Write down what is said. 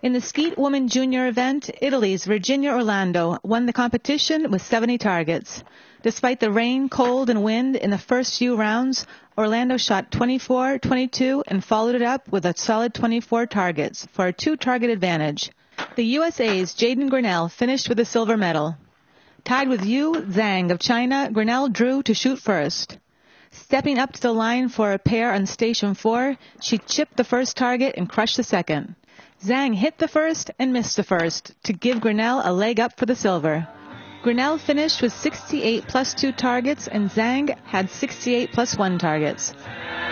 In the Skeet Women Junior event, Italy's Virginia Orlando won the competition with 70 targets. Despite the rain, cold, and wind in the first few rounds, Orlando shot 24, 22, and followed it up with a solid 24 targets for a 2-target advantage. The USA's Jaden Grinnell finished with a silver medal. Tied with Yu Zhang of China, Grinnell drew to shoot first. Stepping up to the line for a pair on Station 4, she chipped the first target and crushed the second. Zhang hit the first and missed the first to give Grinnell a leg up for the silver. Grinnell finished with 68 plus 2 targets and Zhang had 68 plus 1 targets.